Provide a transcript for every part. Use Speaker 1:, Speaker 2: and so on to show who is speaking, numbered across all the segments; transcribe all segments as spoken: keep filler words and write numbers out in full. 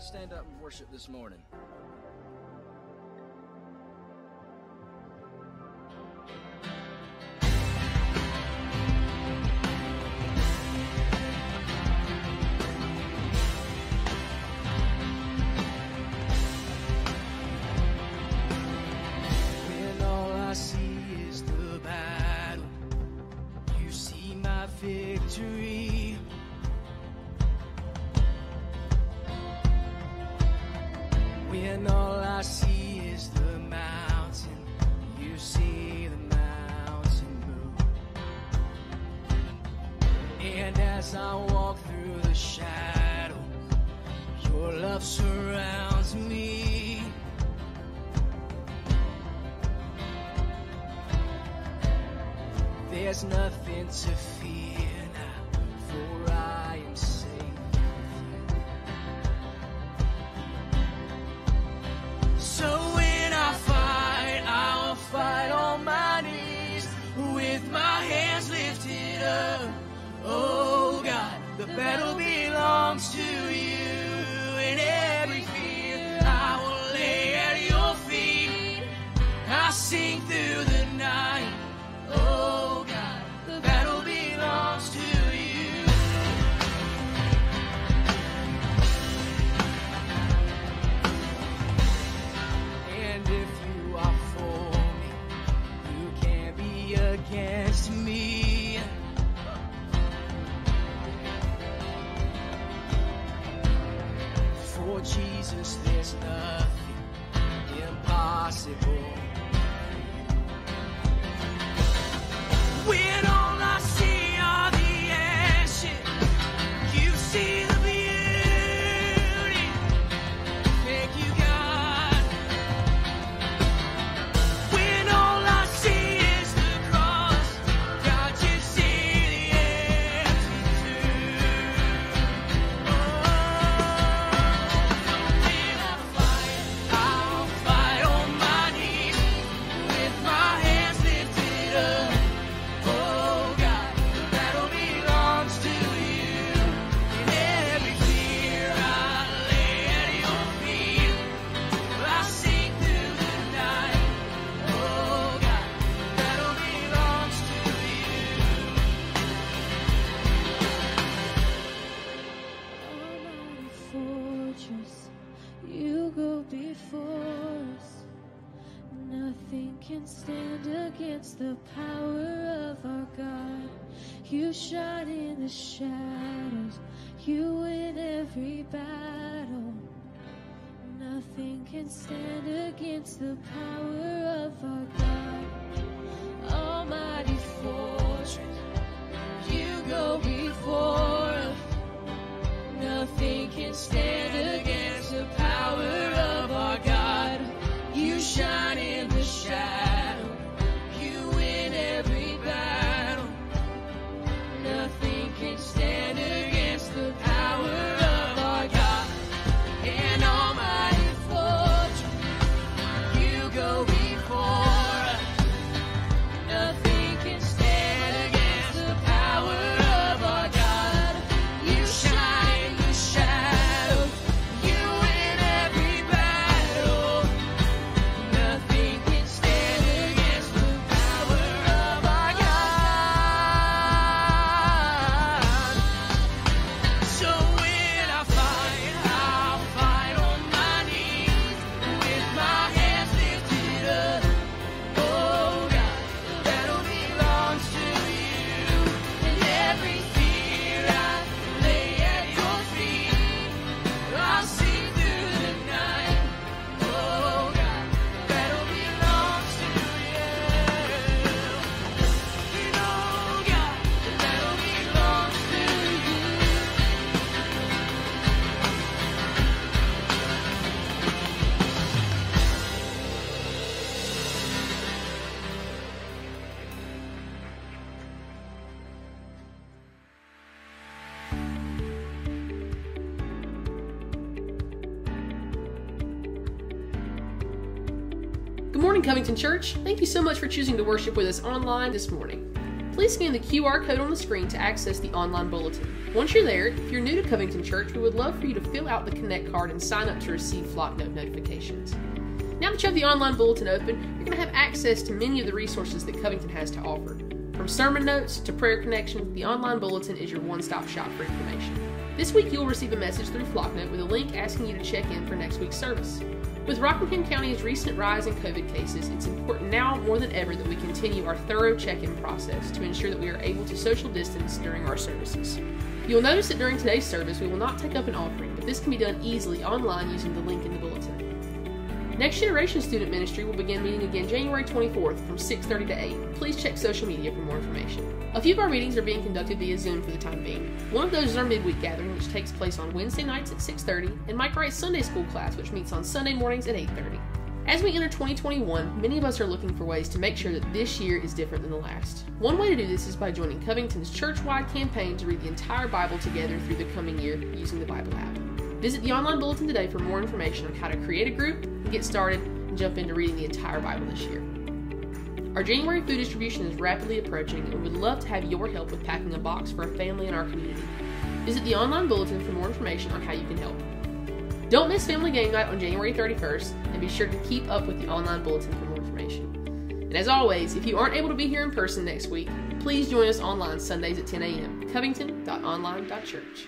Speaker 1: Let's stand up and worship this morning.
Speaker 2: When all I see is the battle, you see my victory. When all I see is the mountain, you see the mountain move. And as I walk through the shadow, your love surrounds me. There's nothing to fear now, for I am safe. So when I fight, I'll fight on my knees with my hands lifted up. Oh God, the battle belongs to you. And every fear I will lay at your feet. I sing through the night. Oh God, the battle belongs to you. And if you are for me, you can't be against me. For Jesus, there's nothing impossible. When all I see are the ashes, you see the beauty. Thank you, God. When all I see is the cross, God, you see the empty tomb. Oh, when I fight, I'll fight on my knees with my hands lifted up. Oh God, the battle belongs to you. In every fear I lay at your feet. I sing through the night. Oh God, the battle belongs to you.
Speaker 3: Almighty fortress, you go before us. Nothing can stand against the power of our God. You shine in the shadows, you win every battle. Nothing can stand against the power of our God. Almighty fortress, you go before us. Nothing can stand against the power of our God. You shine in the shadow, you win every battle. Nothing can stand against the power of our God. And Almighty fortress, you go before us. Nothing can stand against the power of our God. You shine in the shadow, you win every battle. Nothing can stand against the power of our God. So when I fight, I'll fight on my knees with my hands lifted up. Oh God, the battle belongs to you. And every fear I lay at your feet. I'll sing through the night. Oh God, the battle belongs to you. And oh God, the battle belongs to you.
Speaker 4: Good morning, Covington Church. Thank you so much for choosing to worship with us online this morning.
Speaker 1: Please scan the Q R code on the screen to access the online bulletin. Once you're there, if you're new to Covington Church, we would love for you to fill out the Connect card and sign up to receive Flocknote notifications. Now that you have the online bulletin open, you're going to have access to many of the resources that Covington has to offer. From sermon notes to prayer connection, the online bulletin is your one-stop shop for information. This week you'll receive a message through Flocknote with a link asking you to check in for next week's service. With Rockingham County's recent rise in COVID cases, it's important now more than ever that we continue our thorough check-in process to ensure that we are able to social distance during our services. You'll notice that during today's service we will not take up an offering, but this can be done easily online using the link in the bulletin. Next Generation Student Ministry will begin meeting again January twenty-fourth from six thirty to eight. Please check social media for more information. A few of our meetings are being conducted via Zoom for the time being. One of those is our midweek gathering, which takes place on Wednesday nights at six thirty, and Mike Wright's Sunday School class, which meets on Sunday mornings at eight thirty. As we enter twenty twenty-one, many of us are looking for ways to make sure that this year is different than the last. One way to do this is by joining Covington's church-wide campaign to read the entire Bible together through the coming year using the Bible app. Visit the online bulletin today for more information on how to create a group and get started and jump into reading the entire Bible this year. Our January food distribution is rapidly approaching, and we would love to have your help with packing a box for a family in our community. Visit the online bulletin for more information on how you can help. Don't miss Family Game Night on January thirty-first, and be sure to keep up with the online bulletin for more information. And as always, if you aren't able to be here in person next week, please join us online Sundays at ten a.m. covington dot online dot church.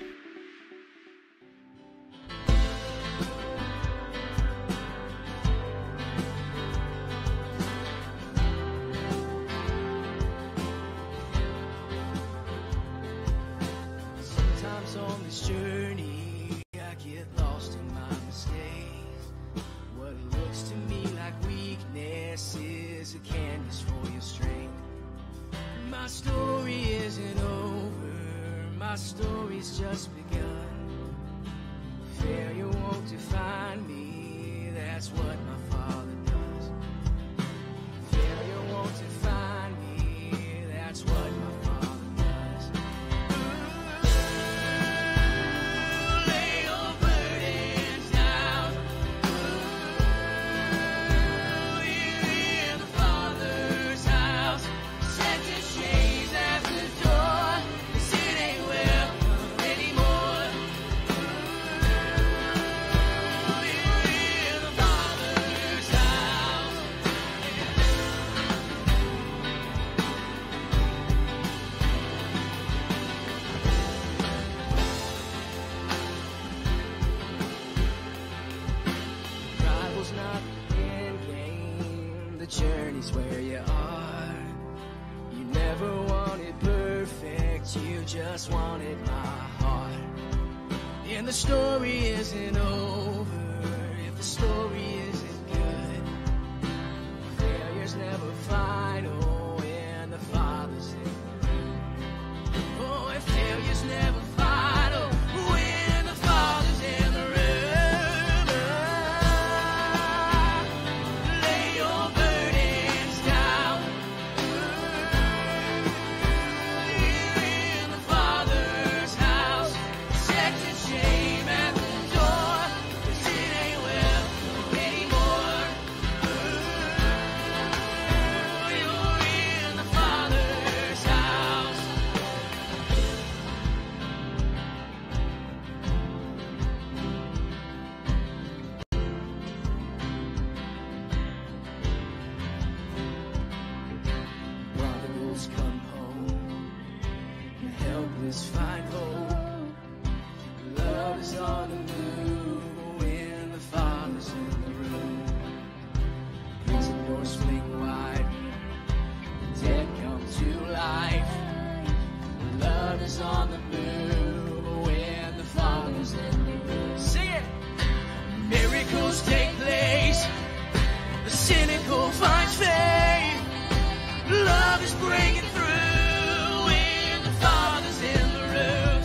Speaker 2: On this journey, I get lost in my mistakes. What looks to me like weakness is a canvas for your strength. My story isn't over, my story's just begun. Failure won't define me, that's what my Father does. Failure won't define me, that's what my where you are. You never wanted perfect, you just wanted my heart. And the story isn't over if the story isn't good. Failure's never final when the Father's in the room. Oh, if failure's never final when the Father's in the room. Come home, the helpless find hope. Love is on the move when the Father's in the room. Prison doors fling wide, the dead come to life. Love is on the move when the Father's in the room. Sing it! Miracles take place, the cynical finds faith. Love is breaking through when the Father's in the room.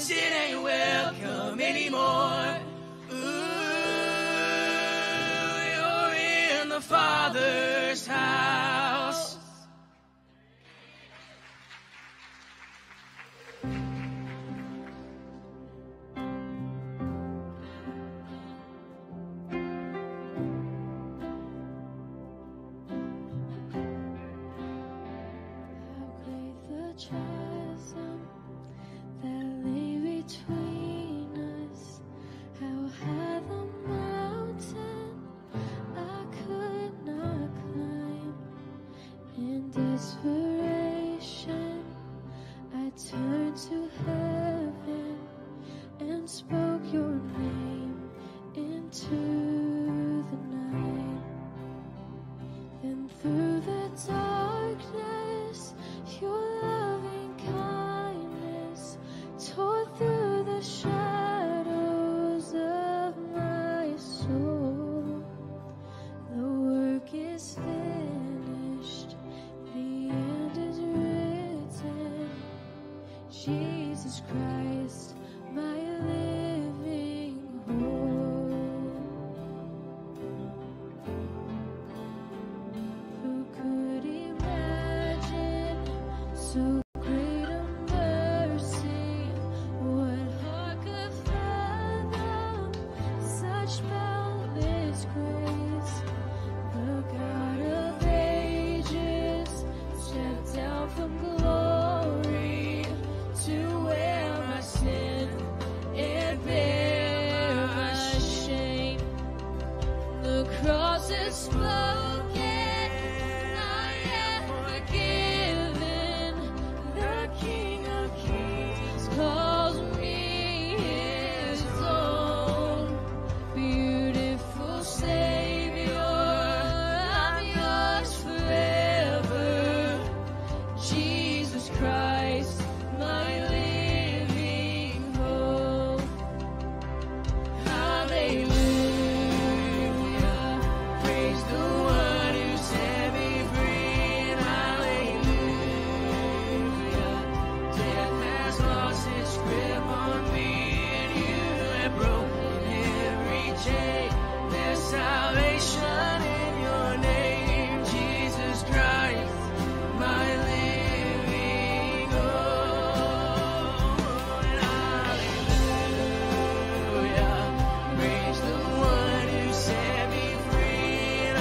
Speaker 2: sin ain't welcome anymore. Ooh, you're in the Father's house.
Speaker 3: Chasm that lay between us, how high the mountain I could not climb. In desperation, I turned to heaven and spoke your name into the night. Then through the darkness, your loving kindness tore through the shadows of my soul. The work is finished, the end is written. Jesus Christ, my living hope. Who could imagine so great a mercy? What heart could fathom such boundless grace? The God of ages stepped down from glory to wear my sin and bear my shame. The cross is spoken, I am forgiven. The King of Kings calls me his own. Beautiful Savior, I'm yours forever. Jesus Christ, my living hope. Hallelujah, praise the one who set me free. And hallelujah, death has lost its grip on me, and you have broken every chain. There's salvation in your name, Jesus Christ, my living hope. And hallelujah, praise the one who set me free. And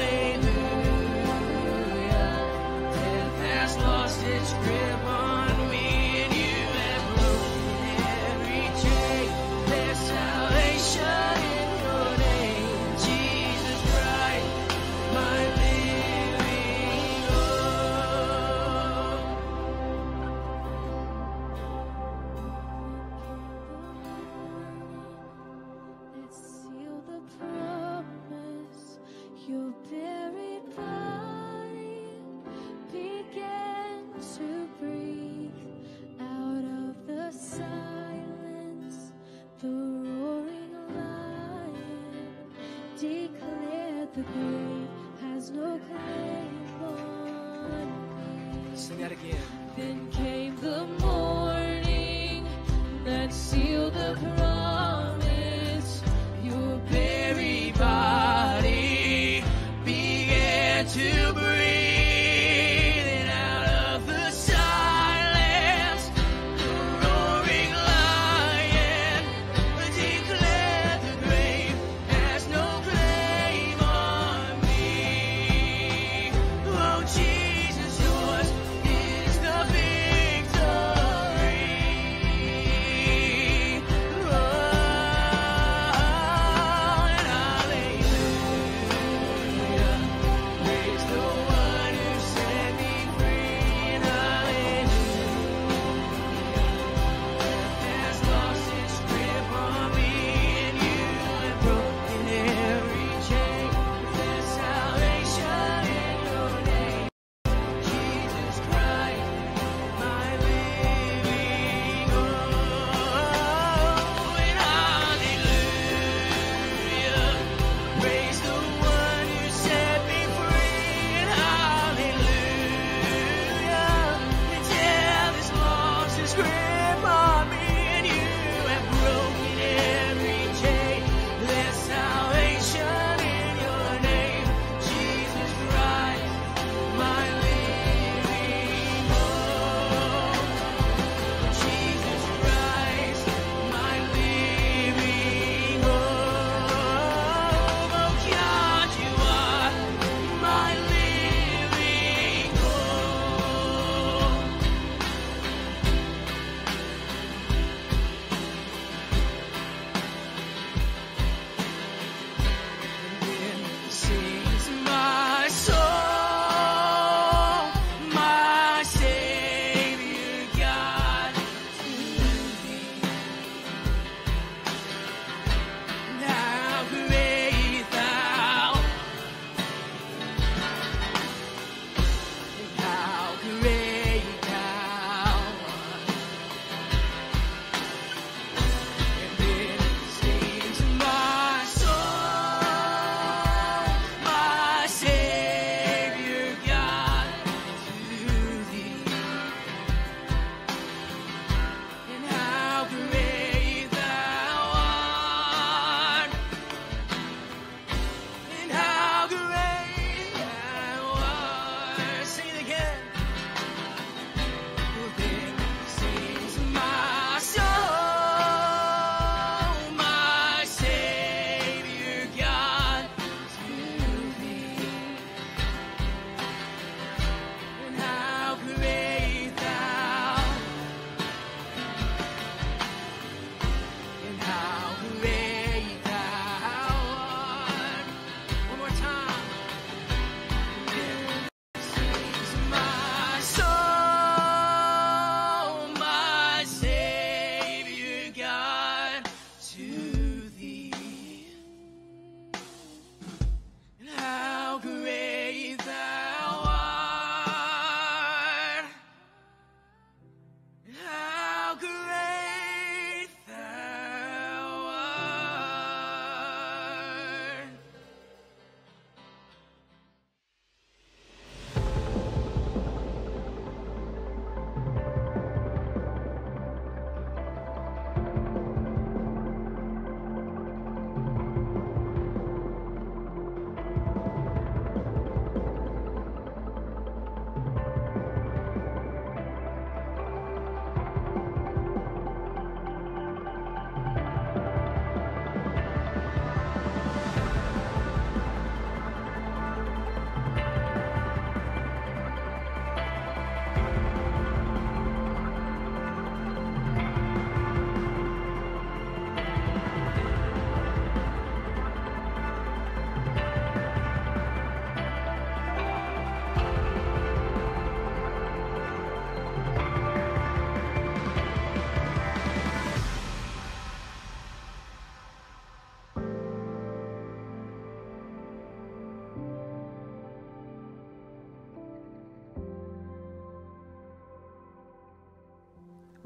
Speaker 3: hallelujah, death has lost its grip on me, and you have broken every chain. There's salvation in your name, Jesus Christ, my living hope. Let's seal the promise. Your buried body began to breathe out of the silence. The roaring lion declared the grave has no claim on me.
Speaker 2: Sing that again.
Speaker 3: Then came the morning that sealed the promise. Your buried body began to breathe. And out of the silence, the roaring lion declared the grave has no claim on me. Oh, Jesus, yours is the victory.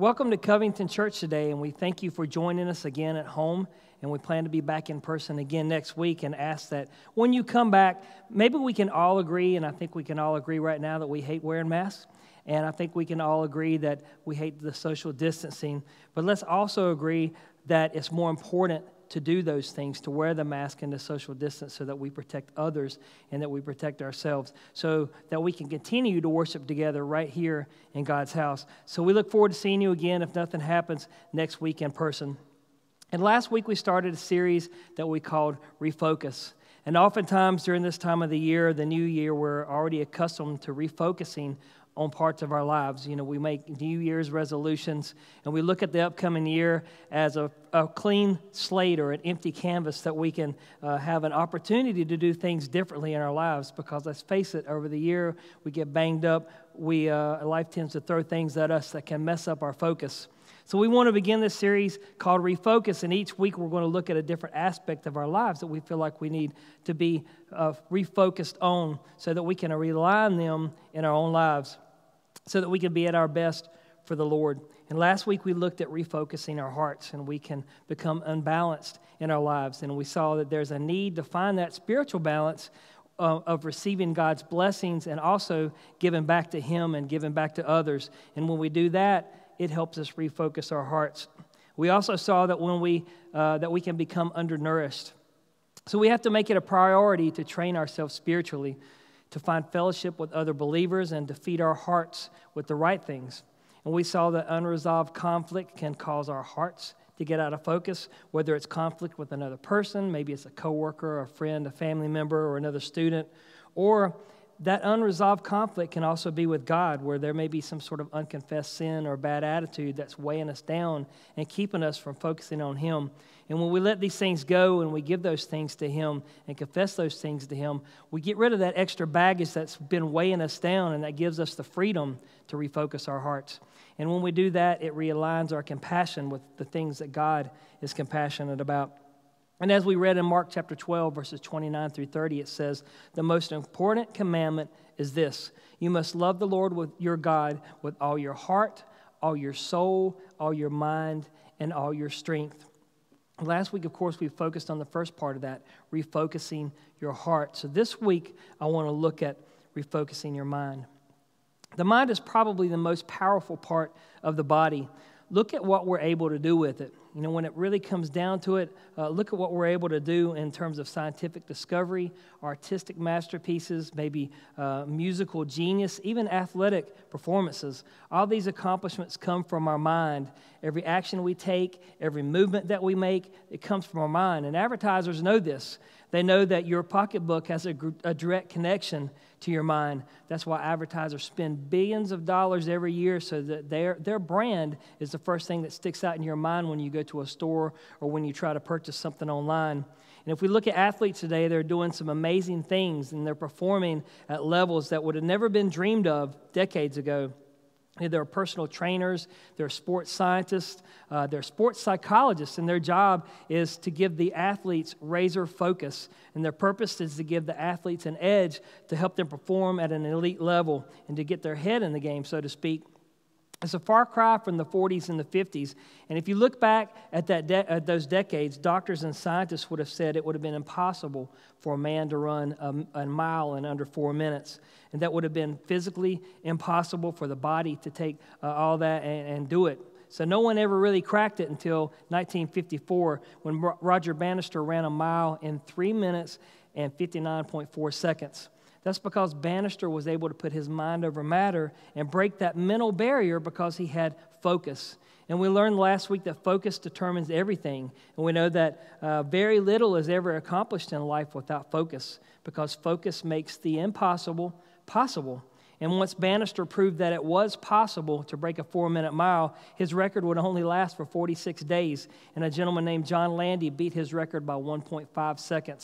Speaker 4: Welcome to Covington Church today, and we thank you for joining us again at home, and we plan to be back in person again next week and ask that when you come back, maybe we can all agree, and I think we can all agree right now that we hate wearing masks, and I think we can all agree that we hate the social distancing, but let's also agree that it's more important to do those things, to wear the mask and the social distance so that we protect others and that we protect ourselves so that we can continue to worship together right here in God's house. So we look forward to seeing you again, if nothing happens, next week in person. And last week we started a series that we called Refocus. And oftentimes during this time of the year, the new year, we're already accustomed to refocusing on parts of our lives. You know, we make New Year's resolutions, and we look at the upcoming year as a, a clean slate or an empty canvas that we can uh, have an opportunity to do things differently in our lives. Because let's face it, over the year, we get banged up. We uh, life tends to throw things at us that can mess up our focus. So we want to begin this series called Refocus, and each week we're going to look at a different aspect of our lives that we feel like we need to be uh, refocused on so that we can rely on them in our own lives, so that we can be at our best for the Lord. And last week we looked at refocusing our hearts, and we can become unbalanced in our lives. And we saw that there's a need to find that spiritual balance uh, of receiving God's blessings and also giving back to Him and giving back to others. And when we do that, it helps us refocus our hearts. We also saw that when we uh, that we can become undernourished. So we have to make it a priority to train ourselves spiritually, to find fellowship with other believers, and to feed our hearts with the right things. And we saw that unresolved conflict can cause our hearts to get out of focus, whether it's conflict with another person, maybe it's a coworker, a friend, a family member, or another student, or that unresolved conflict can also be with God, where there may be some sort of unconfessed sin or bad attitude that's weighing us down and keeping us from focusing on Him. And when we let these things go and we give those things to Him and confess those things to Him, we get rid of that extra baggage that's been weighing us down, and that gives us the freedom to refocus our hearts. And when we do that, it realigns our compassion with the things that God is compassionate about. And as we read in Mark chapter twelve, verses twenty-nine through thirty, it says, the most important commandment is this: you must love the Lord with your God with all your heart, all your soul, all your mind, and all your strength. Last week, of course, we focused on the first part of that, refocusing your heart. So this week, I want to look at refocusing your mind. The mind is probably the most powerful part of the body. Look at what we're able to do with it. You know, when it really comes down to it, uh, look at what we're able to do in terms of scientific discovery, artistic masterpieces, maybe uh, musical genius, even athletic performances. All these accomplishments come from our mind. Every action we take, every movement that we make, it comes from our mind. And advertisers know this. They know that your pocketbook has a, a direct connection to your mind. That's why advertisers spend billions of dollars every year so that their, their brand is the first thing that sticks out in your mind when you go to a store or when you try to purchase something online. And if we look at athletes today, they're doing some amazing things, and they're performing at levels that would have never been dreamed of decades ago. There are personal trainers, there are sports scientists, uh, there are sports psychologists, and their job is to give the athletes razor focus. And their purpose is to give the athletes an edge to help them perform at an elite level and to get their head in the game, so to speak. It's a far cry from the forties and the fifties. And if you look back at, that de- at those decades, doctors and scientists would have said it would have been impossible for a man to run a, a mile in under four minutes. And that would have been physically impossible for the body to take uh, all that and, and do it. So no one ever really cracked it until nineteen fifty-four, when Roger Bannister ran a mile in three minutes and fifty-nine point four seconds. That's because Bannister was able to put his mind over matter and break that mental barrier because he had focus. And we learned last week that focus determines everything. And we know that uh, very little is ever accomplished in life without focus, because focus makes the impossible possible. And once Bannister proved that it was possible to break a four-minute mile, his record would only last for forty-six days. And a gentleman named John Landy beat his record by one point five seconds.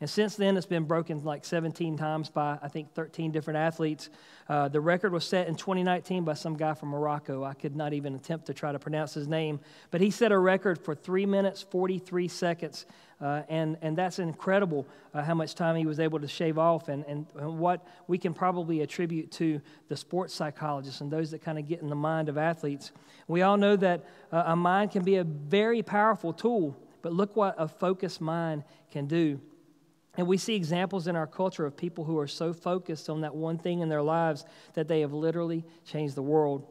Speaker 4: And since then, it's been broken like seventeen times by, I think, thirteen different athletes. Uh, the record was set in twenty nineteen by some guy from Morocco. I could not even attempt to try to pronounce his name. But he set a record for three minutes, forty-three seconds. Uh, and, and that's incredible uh, how much time he was able to shave off, and, and, and what we can probably attribute to the sports psychologists and those that kind of get in the mind of athletes. We all know that uh, a mind can be a very powerful tool, but look what a focused mind can do. And we see examples in our culture of people who are so focused on that one thing in their lives that they have literally changed the world.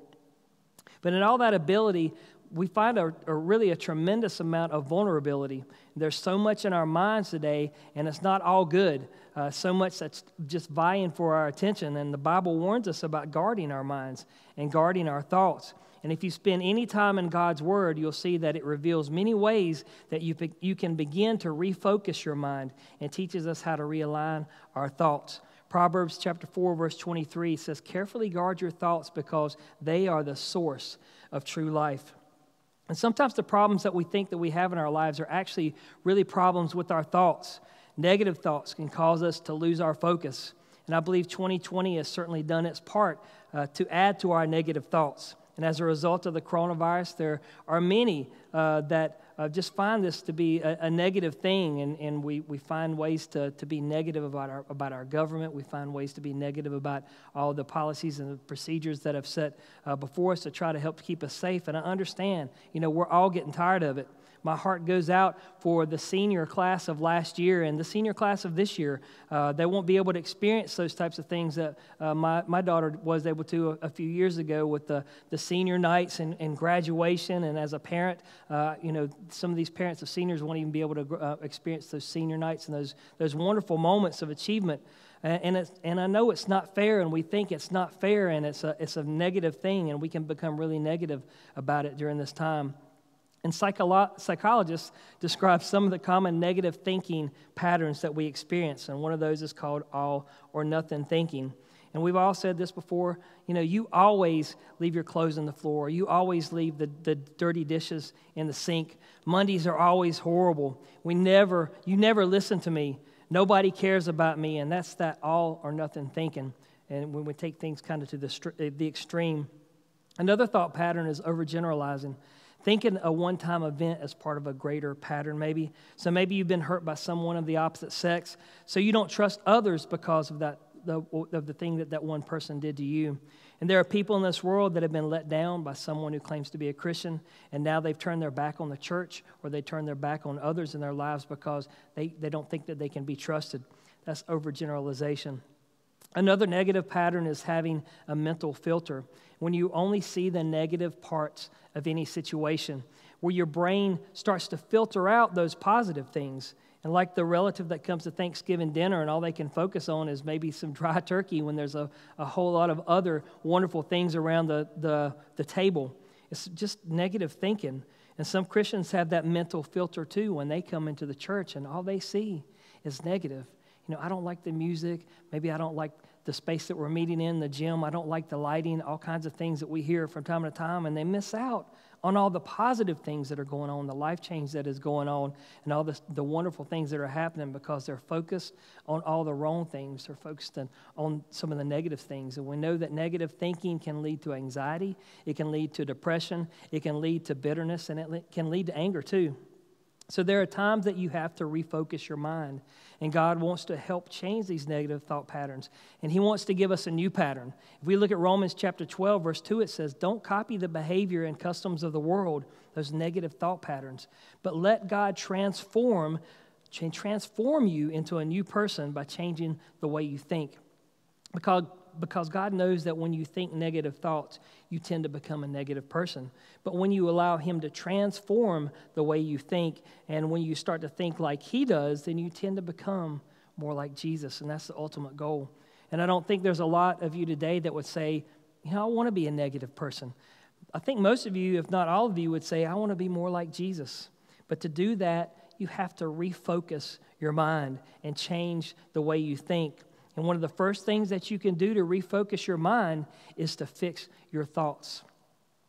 Speaker 4: But in all that ability, we find a, a really a tremendous amount of vulnerability. There's so much in our minds today, and it's not all good. Uh, so much that's just vying for our attention. And the Bible warns us about guarding our minds and guarding our thoughts. And if you spend any time in God's Word, you'll see that it reveals many ways that you, you can begin to refocus your mind, and teaches us how to realign our thoughts. Proverbs chapter four, verse twenty-three says, "Carefully guard your thoughts, because they are the source of true life." And sometimes the problems that we think that we have in our lives are actually really problems with our thoughts. Negative thoughts can cause us to lose our focus. And I believe twenty twenty has certainly done its part uh, to add to our negative thoughts. And as a result of the coronavirus, there are many uh, that uh, just find this to be a, a negative thing, and, and we, we find ways to, to be negative about our, about our government. We find ways to be negative about all the policies and the procedures that have set uh, before us to try to help keep us safe. And I understand, you know, we're all getting tired of it. My heart goes out for the senior class of last year and the senior class of this year. Uh, they won't be able to experience those types of things that uh, my, my daughter was able to a, a few years ago with the, the senior nights and, and graduation. And as a parent, uh, you know, some of these parents of seniors won't even be able to uh, experience those senior nights and those, those wonderful moments of achievement. And it's, and I know it's not fair, and we think it's not fair, and it's a, it's a negative thing, and we can become really negative about it during this time. And psycholo- psychologists describe some of the common negative thinking patterns that we experience, and one of those is called all or nothing thinking. And we've all said this before, you know, you always leave your clothes on the floor. You always leave the, the dirty dishes in the sink. Mondays are always horrible. We never, you never listen to me. Nobody cares about me, and that's that all or nothing thinking. And when we take things kind of to the, the extreme. Another thought pattern is overgeneralizing. Thinking a one-time event as part of a greater pattern, maybe. So maybe you've been hurt by someone of the opposite sex, so you don't trust others because of that, the, of the thing that that one person did to you. And there are people in this world that have been let down by someone who claims to be a Christian, and now they've turned their back on the church, or they turn their back on others in their lives because they, they don't think that they can be trusted. That's overgeneralization. Another negative pattern is having a mental filter. When you only see the negative parts of any situation, where your brain starts to filter out those positive things. And like the relative that comes to Thanksgiving dinner and all they can focus on is maybe some dry turkey when there's a, a whole lot of other wonderful things around the, the, the table. It's just negative thinking. And some Christians have that mental filter too when they come into the church and all they see is negative. You know, I don't like the music. Maybe I don't like the space that we're meeting in, the gym. I don't like the lighting, all kinds of things that we hear from time to time, and they miss out on all the positive things that are going on, the life change that is going on, and all the, the wonderful things that are happening because they're focused on all the wrong things. They're focused on, on some of the negative things. And we know that negative thinking can lead to anxiety. It can lead to depression. It can lead to bitterness, and it can lead to anger too. So there are times that you have to refocus your mind, and God wants to help change these negative thought patterns, and He wants to give us a new pattern. If we look at Romans chapter twelve, verse two, it says, "Don't copy the behavior and customs of the world," those negative thought patterns, "but let God transform, transform you into a new person by changing the way you think." Because Because God knows that when you think negative thoughts, you tend to become a negative person. But when you allow Him to transform the way you think, and when you start to think like He does, then you tend to become more like Jesus, and that's the ultimate goal. And I don't think there's a lot of you today that would say, you know, I want to be a negative person. I think most of you, if not all of you, would say, I want to be more like Jesus. But to do that, you have to refocus your mind and change the way you think. And one of the first things that you can do to refocus your mind is to fix your thoughts.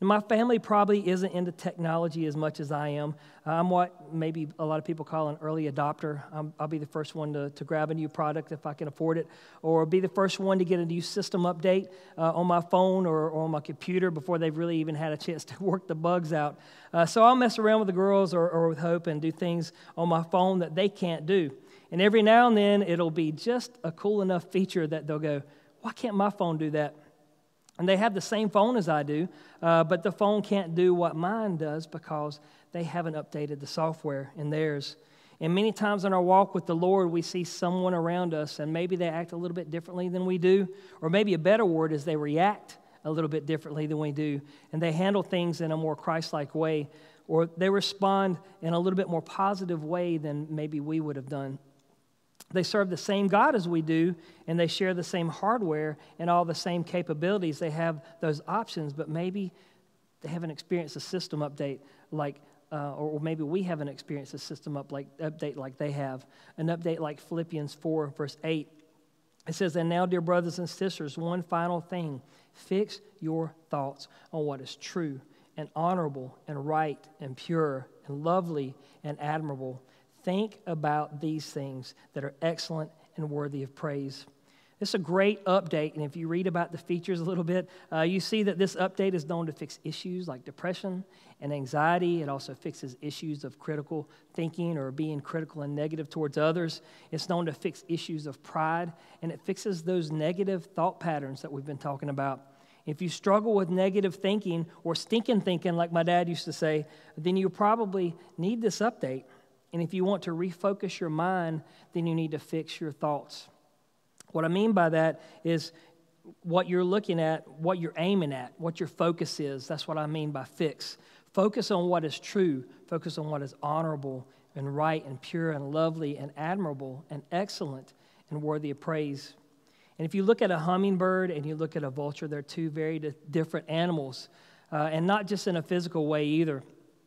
Speaker 4: And my family probably isn't into technology as much as I am. I'm what maybe a lot of people call an early adopter. I'm, I'll be the first one to, to grab a new product if I can afford it, or be the first one to get a new system update uh, on my phone or, or on my computer before they've really even had a chance to work the bugs out. Uh, so I'll mess around with the girls or, or with Hope and do things on my phone that they can't do. And every now and then it'll be just a cool enough feature that they'll go, why can't my phone do that? And they have the same phone as I do, uh, but the phone can't do what mine does because they haven't updated the software in theirs. And many times in our walk with the Lord, we see someone around us, and maybe they act a little bit differently than we do, or maybe a better word is they react a little bit differently than we do, and they handle things in a more Christ-like way, or they respond in a little bit more positive way than maybe we would have done. They serve the same God as we do, and they share the same hardware and all the same capabilities. They have those options, but maybe they haven't experienced a system update like, uh, or maybe we haven't experienced a system up like, update like they have. An update like Philippians four, verse eight. It says, and now, dear brothers and sisters, one final thing. Fix your thoughts on what is true and honorable and right and pure and lovely and admirable. Think about these things that are excellent and worthy of praise. This is a great update, and if you read about the features a little bit, uh, you see that this update is known to fix issues like depression and anxiety. It also fixes issues of critical thinking or being critical and negative towards others. It's known to fix issues of pride, and it fixes those negative thought patterns that we've been talking about. If you struggle with negative thinking or stinking thinking, like my dad used to say, then you probably need this update. And if you want to refocus your mind, then you need to fix your thoughts. What I mean by that is what you're looking at, what you're aiming at, what your focus is. That's what I mean by fix. Focus on what is true. Focus on what is honorable and right and pure and lovely and admirable and excellent and worthy of praise. And if you look at a hummingbird and you look at a vulture, they're two very different animals, uh, and not just in a physical way either.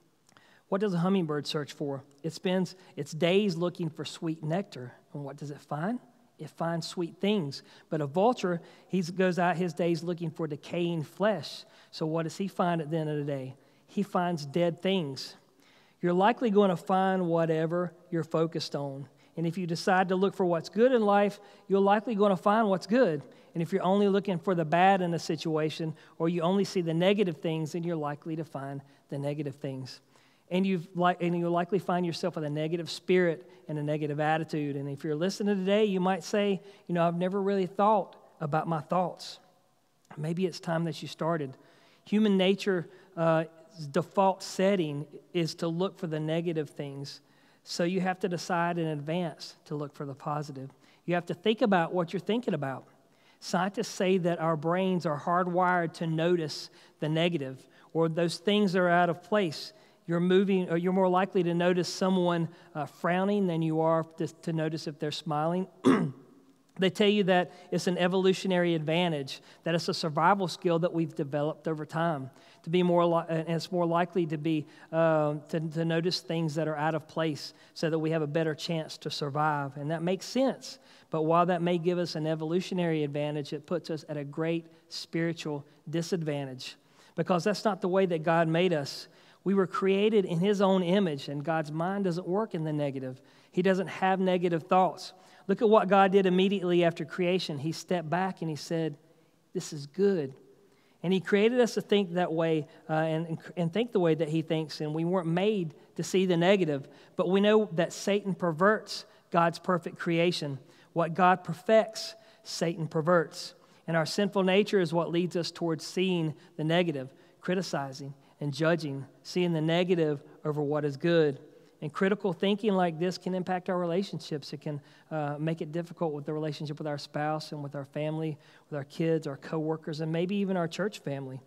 Speaker 4: What does a hummingbird search for? It spends its days looking for sweet nectar. And what does it find? It finds sweet things. But a vulture, he goes out his days looking for decaying flesh. So what does he find at the end of the day? He finds dead things. You're likely going to find whatever you're focused on. And if you decide to look for what's good in life, you're likely going to find what's good. And if you're only looking for the bad in a situation, or you only see the negative things, then you're likely to find the negative things. And, you've li- and you'll likely find yourself with a negative spirit and a negative attitude. And if you're listening today, you might say, you know, I've never really thought about my thoughts. Maybe it's time that you started. Human nature's uh, default setting is to look for the negative things. So you have to decide in advance to look for the positive. You have to think about what you're thinking about. Scientists say that our brains are hardwired to notice the negative or those things that are out of place. You're moving, or you're more likely to notice someone uh, frowning than you are to, to notice if they're smiling. They tell you that it's an evolutionary advantage, that it's a survival skill that we've developed over time. To be more, li- and it's more likely to be uh, to, to notice things that are out of place, so that we have a better chance to survive, and that makes sense. But while that may give us an evolutionary advantage, it puts us at a great spiritual disadvantage, because that's not the way that God made us. We were created in His own image, and God's mind doesn't work in the negative. He doesn't have negative thoughts. Look at what God did immediately after creation. He stepped back and He said, this is good. And He created us to think that way uh, and, and think the way that He thinks, and we weren't made to see the negative. But we know that Satan perverts God's perfect creation. What God perfects, Satan perverts. And our sinful nature is what leads us towards seeing the negative, criticizing, and judging, seeing the negative over what is good. And critical thinking like this can impact our relationships. It can uh, make it difficult with the relationship with our spouse and with our family, with our kids, our coworkers, and maybe even our church family.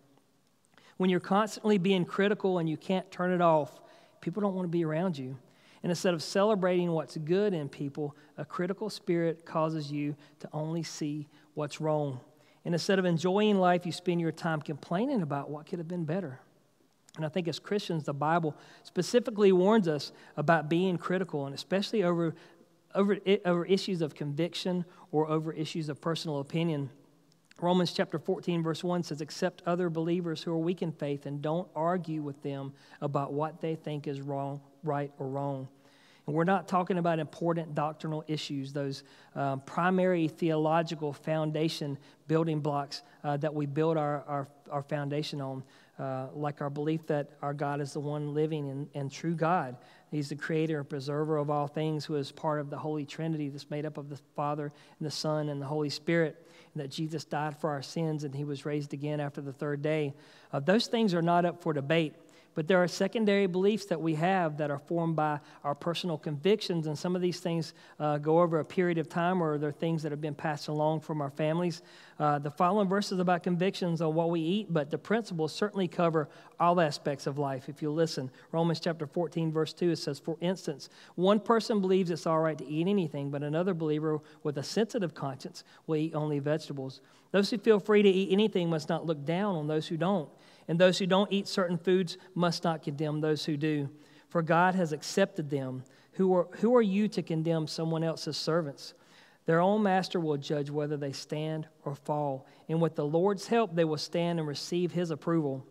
Speaker 4: When you're constantly being critical and you can't turn it off, people don't want to be around you. And instead of celebrating what's good in people, a critical spirit causes you to only see what's wrong. And instead of enjoying life, you spend your time complaining about what could have been better. And I think as Christians, the Bible specifically warns us about being critical, and especially over, over, over issues of conviction or over issues of personal opinion. Romans chapter fourteen, verse one says, accept other believers who are weak in faith and don't argue with them about what they think is wrong, right, or wrong. And we're not talking about important doctrinal issues, those uh, primary theological foundation building blocks uh, that we build our, our, our foundation on, uh, like our belief that our God is the one living and, and true God. He's the creator and preserver of all things, who is part of the Holy Trinity that's made up of the Father and the Son and the Holy Spirit, and that Jesus died for our sins and he was raised again after the third day. Uh, those things are not up for debate. But there are secondary beliefs that we have that are formed by our personal convictions, and some of these things uh, go over a period of time, or they're things that have been passed along from our families. Uh, the following verses about convictions on what we eat, but the principles certainly cover all aspects of life. If you listen, Romans chapter fourteen, verse two, it says, for instance, one person believes it's all right to eat anything, but another believer with a sensitive conscience will eat only vegetables. Those who feel free to eat anything must not look down on those who don't. And those who don't eat certain foods must not condemn those who do, for God has accepted them. Who are, who are you to condemn someone else's servants? Their own master will judge whether they stand or fall, and with the Lord's help they will stand and receive his approval.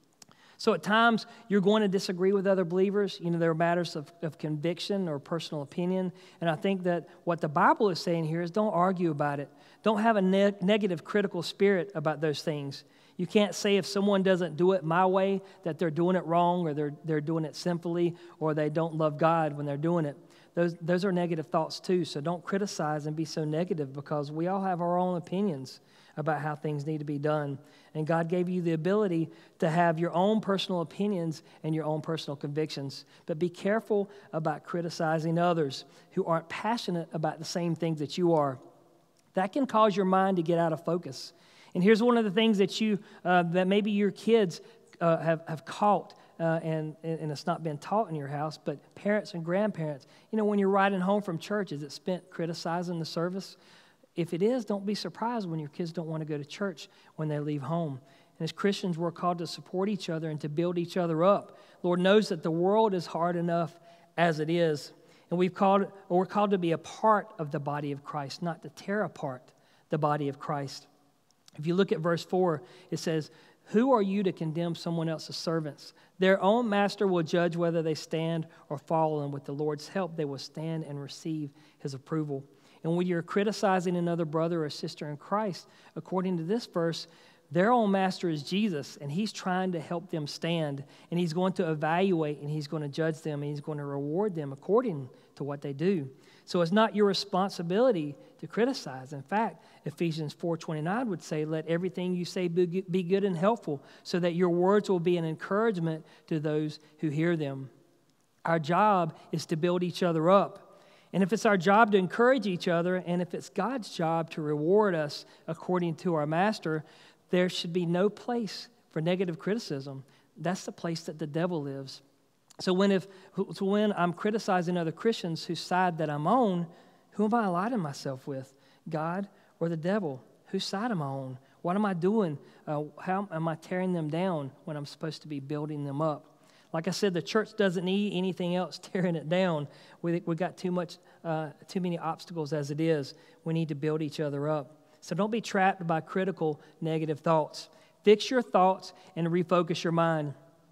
Speaker 4: So at times, you're going to disagree with other believers. You know, there are matters of, of conviction or personal opinion. And I think that what the Bible is saying here is don't argue about it. Don't have a ne- negative, critical spirit about those things. You can't say if someone doesn't do it my way that they're doing it wrong, or they're, they're doing it sinfully, or they don't love God when they're doing it. Those, those are negative thoughts too. So don't criticize and be so negative, because we all have our own opinions about how things need to be done. And God gave you the ability to have your own personal opinions and your own personal convictions. But be careful about criticizing others who aren't passionate about the same things that you are. That can cause your mind to get out of focus. And here's one of the things that you, uh, that maybe your kids uh, have, have caught, uh, and, and it's not been taught in your house, but parents and grandparents, you know, when you're riding home from church, is it spent criticizing the service? If it is, don't be surprised when your kids don't want to go to church when they leave home. And as Christians, we're called to support each other and to build each other up. Lord knows that the world is hard enough as it is. And we've called, or we're called to be a part of the body of Christ, not to tear apart the body of Christ. If you look at verse four, it says, who are you to condemn someone else's servants? Their own master will judge whether they stand or fall, and with the Lord's help, they will stand and receive his approval. And when you're criticizing another brother or sister in Christ, according to this verse, their own master is Jesus, and he's trying to help them stand, and he's going to evaluate, and he's going to judge them, and he's going to reward them according to what they do. So it's not your responsibility to criticize. In fact, Ephesians four twenty-nine would say, let everything you say be good and helpful, so that your words will be an encouragement to those who hear them. Our job is to build each other up. And if it's our job to encourage each other, and if it's God's job to reward us according to our master, there should be no place for negative criticism. That's the place that the devil lives. So when if so when I'm criticizing other Christians whose side that I'm on, who am I aligning myself with? God or the devil? Whose side am I on? What am I doing? Uh, how am I tearing them down when I'm supposed to be building them up? Like I said, the church doesn't need anything else tearing it down. We we got too much, uh, too many obstacles as it is. We need to build each other up. So don't be trapped by critical, negative thoughts. Fix your thoughts and refocus your mind.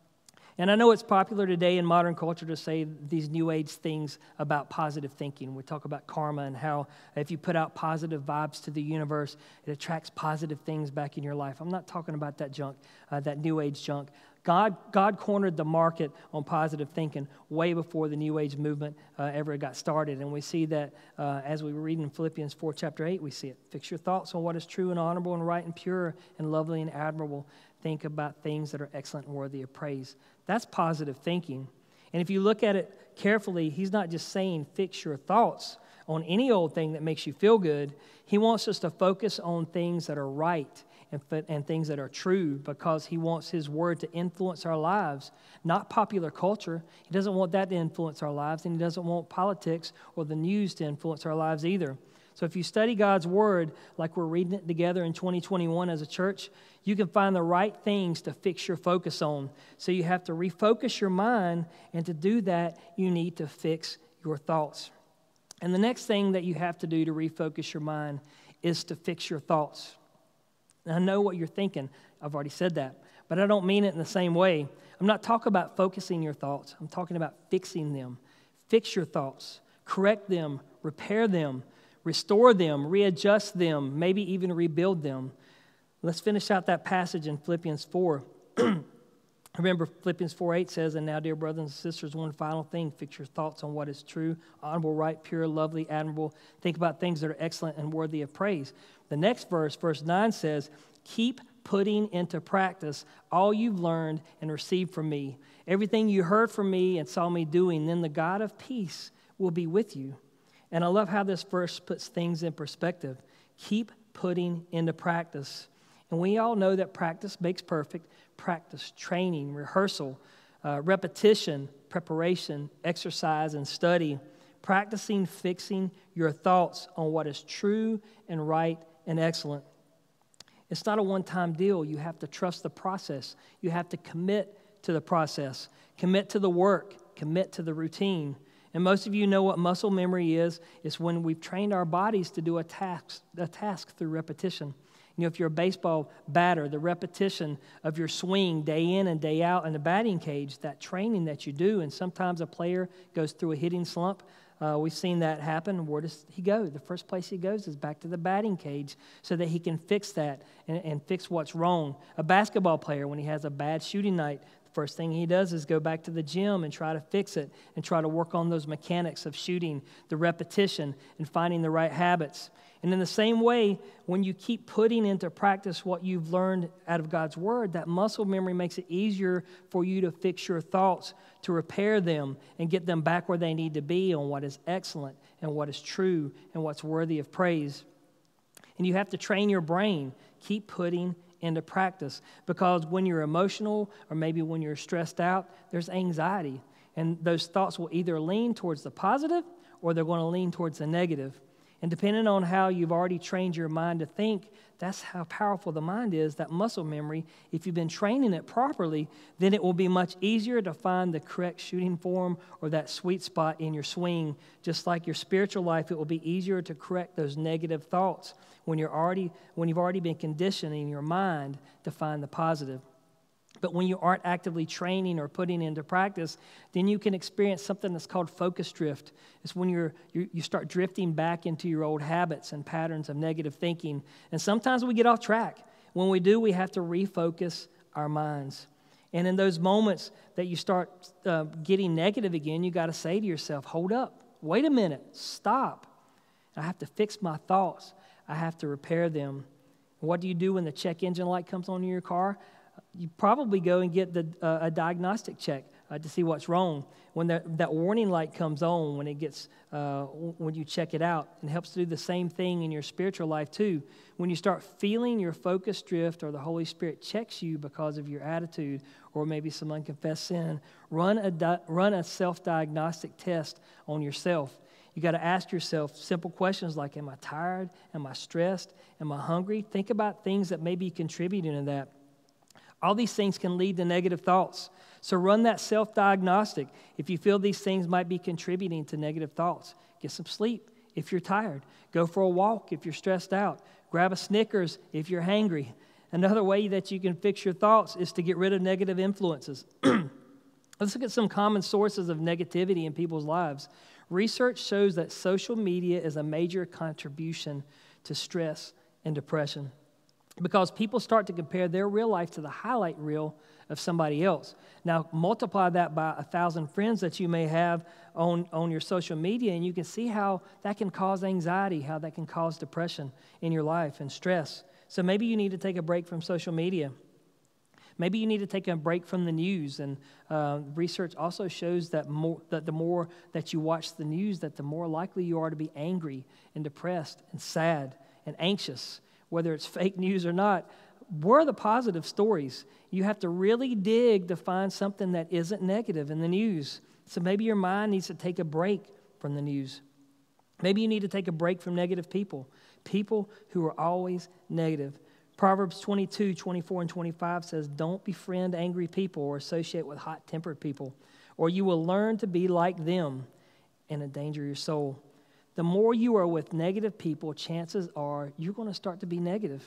Speaker 4: And I know it's popular today in modern culture to say these new age things about positive thinking. We talk about karma and how if you put out positive vibes to the universe, it attracts positive things back in your life. I'm not talking about that junk, uh, that new age junk. God, God cornered the market on positive thinking way before the New Age movement uh, ever got started. And we see that uh, as we read in Philippians four, chapter eight, we see it. Fix your thoughts on what is true and honorable and right and pure and lovely and admirable. Think about things that are excellent and worthy of praise. That's positive thinking. And if you look at it carefully, he's not just saying fix your thoughts on any old thing that makes you feel good. He wants us to focus on things that are right and, and things that are true, because he wants his word to influence our lives, not popular culture. He doesn't want that to influence our lives, and he doesn't want politics or the news to influence our lives either. So if you study God's word like we're reading it together in twenty twenty-one as a church, you can find the right things to fix your focus on. So you have to refocus your mind, and to do that, you need to fix your thoughts. And the next thing that you have to do to refocus your mind is to fix your thoughts. And I know what you're thinking. I've already said that. But I don't mean it in the same way. I'm not talking about focusing your thoughts. I'm talking about fixing them. Fix your thoughts. Correct them. Repair them. Restore them. Readjust them. Maybe even rebuild them. Let's finish out that passage in Philippians four. Remember, Philippians four eight says, and now, dear brothers and sisters, one final thing, fix your thoughts on what is true, honorable, right, pure, lovely, admirable. Think about things that are excellent and worthy of praise. The next verse, verse nine says, keep putting into practice all you've learned and received from me. Everything you heard from me and saw me doing, then the God of peace will be with you. And I love how this verse puts things in perspective. Keep putting into practice. And we all know that practice makes perfect. Practice, training, rehearsal, uh, repetition, preparation, exercise, and study. Practicing fixing your thoughts on what is true and right and excellent. It's not a one-time deal. You have to trust the process. You have to commit to the process. Commit to the work. Commit to the routine. And most of you know what muscle memory is. It's when we've trained our bodies to do a task, a task through repetition. You know, if you're a baseball batter, the repetition of your swing day in and day out in the batting cage, that training that you do, and sometimes a player goes through a hitting slump. Uh, we've seen that happen. Where does he go? The first place he goes is back to the batting cage so that he can fix that and, and fix what's wrong. A basketball player, when he has a bad shooting night, the first thing he does is go back to the gym and try to fix it and try to work on those mechanics of shooting, the repetition, and finding the right habits. And in the same way, when you keep putting into practice what you've learned out of God's Word, that muscle memory makes it easier for you to fix your thoughts, to repair them, and get them back where they need to be on what is excellent and what is true and what's worthy of praise. And you have to train your brain. Keep putting into practice. Because when you're emotional or maybe when you're stressed out, there's anxiety. And those thoughts will either lean towards the positive or they're going to lean towards the negative. And depending on how you've already trained your mind to think, that's how powerful the mind is, that muscle memory. If you've been training it properly, then it will be much easier to find the correct shooting form or that sweet spot in your swing. Just like your spiritual life, it will be easier to correct those negative thoughts when you're already when you've already been conditioning your mind to find the positive. But when you aren't actively training or putting into practice, then you can experience something that's called focus drift. It's when you're, you you start drifting back into your old habits and patterns of negative thinking. And sometimes we get off track. When we do, we have to refocus our minds. And in those moments that you start uh, getting negative again, you got to say to yourself, hold up, wait a minute, stop. I have to fix my thoughts. I have to repair them. And what do you do when the check engine light comes on in your car? You probably go and get the, uh, a diagnostic check uh, to see what's wrong. When that, that warning light comes on, when it gets, uh, when you check it out, it helps to do the same thing in your spiritual life too. When you start feeling your focus drift or the Holy Spirit checks you because of your attitude or maybe some unconfessed sin, run a di- run a self-diagnostic test on yourself. You got to ask yourself simple questions like, am I tired? Am I stressed? Am I hungry? Think about things that may be contributing to that. All these things can lead to negative thoughts. So run that self-diagnostic. If you feel these things might be contributing to negative thoughts, get some sleep if you're tired. Go for a walk if you're stressed out. Grab a Snickers if you're hangry. Another way that you can fix your thoughts is to get rid of negative influences. Let's look at some common sources of negativity in people's lives. Research shows that social media is a major contribution to stress and depression, because people start to compare their real life to the highlight reel of somebody else. Now, multiply that by a thousand friends that you may have on, on your social media, and you can see how that can cause anxiety, how that can cause depression in your life and stress. So maybe you need to take a break from social media. Maybe you need to take a break from the news. And uh, research also shows that, more, that the more that you watch the news, that the more likely you are to be angry and depressed and sad and anxious. Whether it's fake news or not, where are the positive stories? You have to really dig to find something that isn't negative in the news. So maybe your mind needs to take a break from the news. Maybe you need to take a break from negative people, people who are always negative. Proverbs twenty-two, twenty-four, and twenty-five says, don't befriend angry people or associate with hot-tempered people, or you will learn to be like them and endanger your soul. The more you are with negative people, chances are you're going to start to be negative.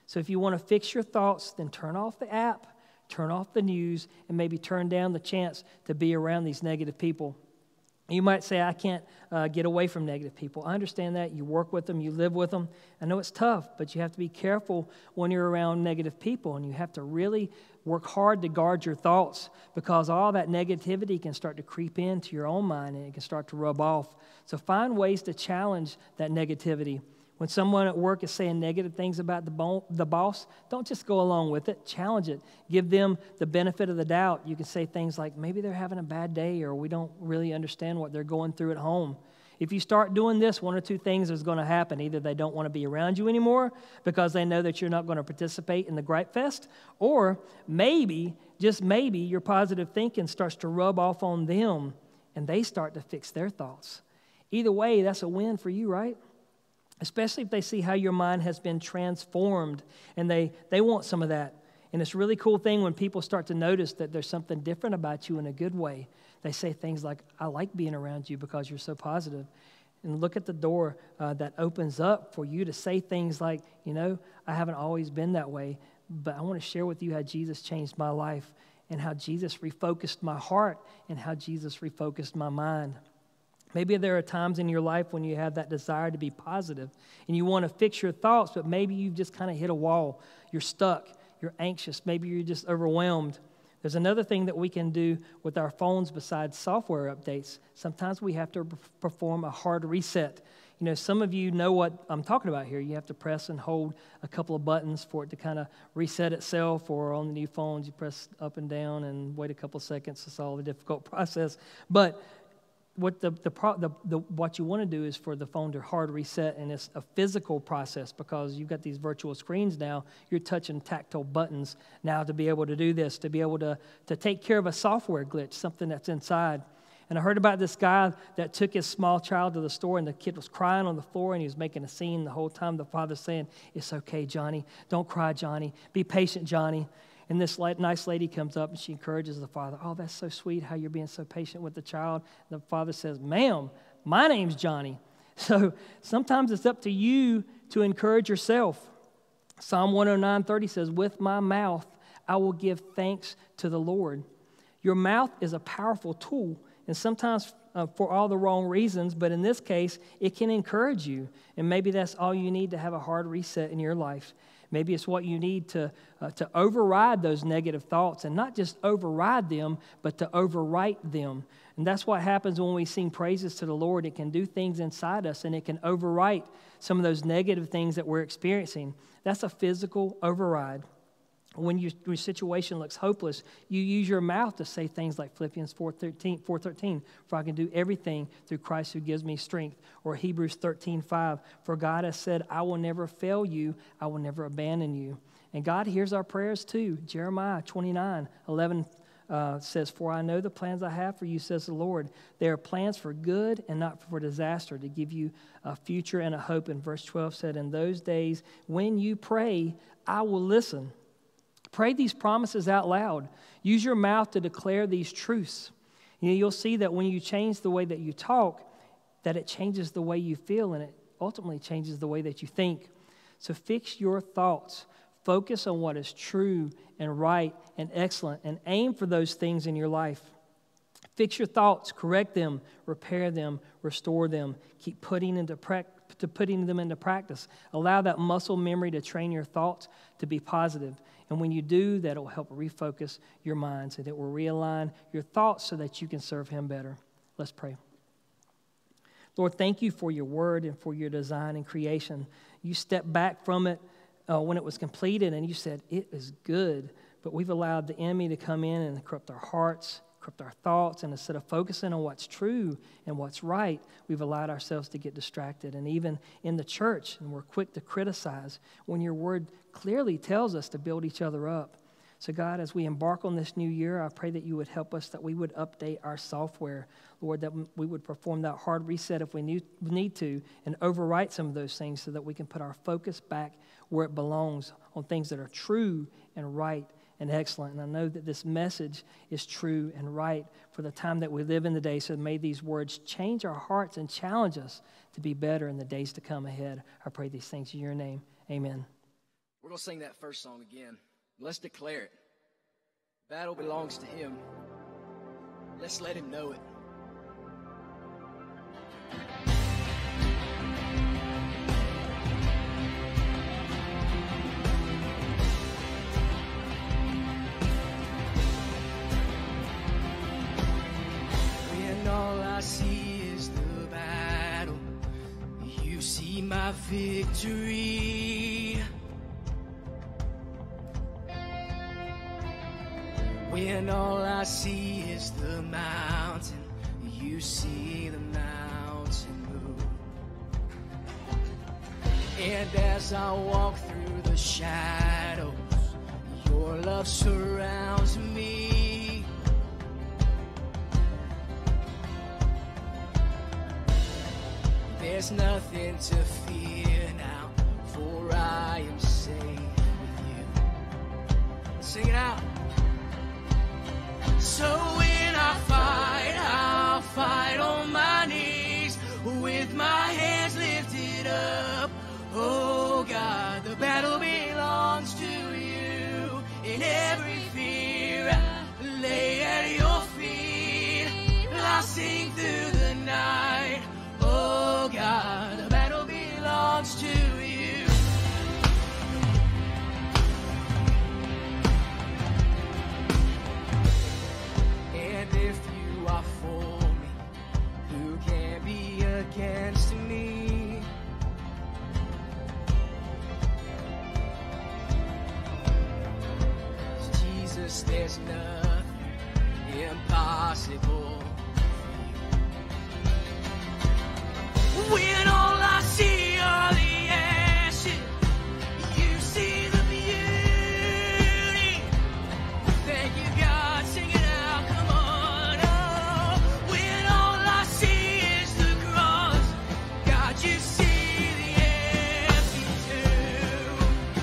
Speaker 4: So if you want to fix your thoughts, then turn off the app, turn off the news, and maybe turn down the chance to be around these negative people. You might say, I can't uh, get away from negative people. I understand that. You work with them. You live with them. I know it's tough, but you have to be careful when you're around negative people, and you have to really work hard to guard your thoughts, because all that negativity can start to creep into your own mind, and it can start to rub off. So find ways to challenge that negativity. When someone at work is saying negative things about the, bo- the boss, don't just go along with it. Challenge it. Give them the benefit of the doubt. You can say things like, maybe they're having a bad day, or we don't really understand what they're going through at home. If you start doing this, one or two things is going to happen. Either they don't want to be around you anymore because they know that you're not going to participate in the Gripe Fest, or maybe, just maybe, your positive thinking starts to rub off on them, and they start to fix their thoughts. Either way, that's a win for you, right? Especially if they see how your mind has been transformed, and they, they want some of that. And it's a really cool thing when people start to notice that there's something different about you in a good way. They say things like, I like being around you because you're so positive. And look at the door uh, that opens up for you to say things like, you know, I haven't always been that way, but I want to share with you how Jesus changed my life, and how Jesus refocused my heart, and how Jesus refocused my mind. Maybe there are times in your life when you have that desire to be positive and you want to fix your thoughts, but maybe you've just kind of hit a wall. You're stuck. You're anxious. Maybe you're just overwhelmed. There's another thing that we can do with our phones besides software updates. Sometimes we have to perform a hard reset. You know, some of you know what I'm talking about here. You have to press and hold a couple of buttons for it to kind of reset itself, or on the new phones, you press up and down and wait a couple of seconds to solve the difficult process. But What the, the, the, the what you want to do is for the phone to hard reset, and it's a physical process because you've got these virtual screens now. You're touching tactile buttons now to be able to do this, to be able to, to take care of a software glitch, something that's inside. And I heard about this guy that took his small child to the store, and the kid was crying on the floor, and he was making a scene the whole time. The father's saying, it's okay, Johnny. Don't cry, Johnny. Be patient, Johnny. And this nice lady comes up and she encourages the father. Oh, that's so sweet how you're being so patient with the child. And the father says, ma'am, my name's Johnny. So sometimes it's up to you to encourage yourself. Psalm one oh nine thirty says, with my mouth I will give thanks to the Lord. Your mouth is a powerful tool, and sometimes uh, for all the wrong reasons, but in this case, it can encourage you. And maybe that's all you need to have a hard reset in your life. Maybe it's what you need to uh, to override those negative thoughts, and not just override them, but to overwrite them. And that's what happens when we sing praises to the Lord. It can do things inside us, and it can overwrite some of those negative things that we're experiencing. That's a physical override. When you, your situation looks hopeless, you use your mouth to say things like Philippians four thirteen, for I can do everything through Christ who gives me strength. Or Hebrews thirteen five, for God has said, I will never fail you, I will never abandon you. And God hears our prayers too. Jeremiah twenty-nine eleven uh, says, for I know the plans I have for you, says the Lord. They are plans for good and not for disaster, to give you a future and a hope. And verse twelve said, in those days when you pray, I will listen. Pray these promises out loud. Use your mouth to declare these truths. You know, you'll see that when you change the way that you talk, that it changes the way you feel, and it ultimately changes the way that you think. So fix your thoughts. Focus on what is true and right and excellent, and aim for those things in your life. Fix your thoughts, correct them, repair them, restore them. Keep putting into pra- to putting them into practice. Allow that muscle memory to train your thoughts to be positive. And when you do, that will help refocus your minds, and it will realign your thoughts so that you can serve Him better. Let's pray. Lord, thank you for your word and for your design and creation. You stepped back from it uh, when it was completed, and you said, it is good. But we've allowed the enemy to come in and corrupt our hearts, corrupt our thoughts, and instead of focusing on what's true and what's right, we've allowed ourselves to get distracted. And even in the church, and we're quick to criticize when your word clearly tells us to build each other up. So God, as we embark on this new year, I pray that you would help us, that we would update our software, Lord, that we would perform that hard reset if we need to, and overwrite some of those things so that we can put our focus back where it belongs, on things that are true and right and excellent. And I know that this message is true and right for the time that we live in the day. So may these words change our hearts and challenge us to be better in the days to come ahead. I pray these things in your name. Amen.
Speaker 2: We're going to sing that first song again. Let's declare it. Battle belongs to him. Let's let him know it. When all I see is the battle, you see my victory. When all I see is the mountain, you see the mountain move. And as I walk through the shadows, your love surrounds me. There's nothing to fear now, for I am safe with you. Sing it out. So when I fight, I'll fight on my knees with my hands lifted up. Oh God, the battle belongs to you. In every fear, I lay at your feet. I sing through the night. Oh God, the battle belongs to you. If you are for me, who can be against me? Jesus, there's nothing impossible. When all I see are the ashes, you see the beauty. Thank you, God. Sing it out. Come on. You see the empty tomb.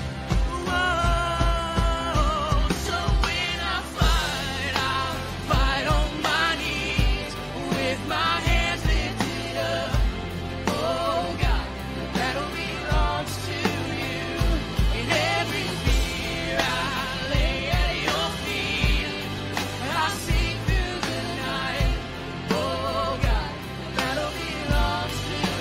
Speaker 2: Whoa. So when I fight, I'll fight on my knees with my hands lifted up. Oh God, the battle belongs to you. In every fear, I lay at your feet. I sing through the night. Oh God, the battle belongs to you.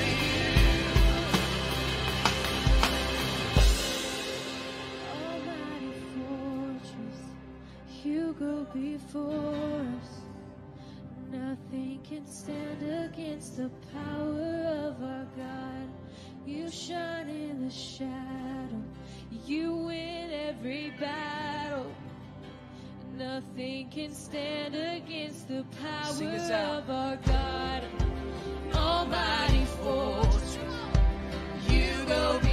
Speaker 3: You go before us. Nothing can stand against the power of our God. You shine in the shadow. You win every battle. Nothing can stand against the power of our God. Almighty fortress. You go before us.